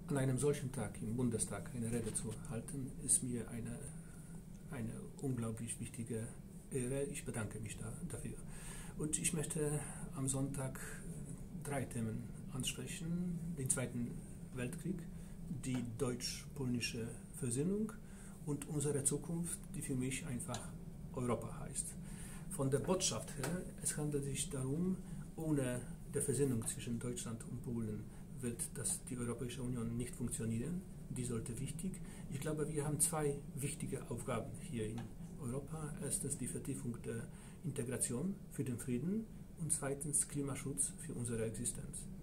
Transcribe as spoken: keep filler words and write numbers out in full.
An einem solchen Tag im Bundestag eine Rede zu halten, ist mir eine, eine unglaublich wichtige Ehre. Ich bedanke mich da, dafür. Und ich möchte am Sonntag drei Themen ansprechen. Den Zweiten Weltkrieg, die deutsch-polnische Versöhnung und unsere Zukunft, die für mich einfach Europa heißt. Von der Botschaft her, es handelt sich darum, ohne die Versöhnung zwischen Deutschland und Polen wird das, die Europäische Union nicht funktionieren. Die sollte wichtig. Ich glaube, wir haben zwei wichtige Aufgaben hier in Europa. Erstens die Vertiefung der Integration für den Frieden und zweitens Klimaschutz für unsere Existenz.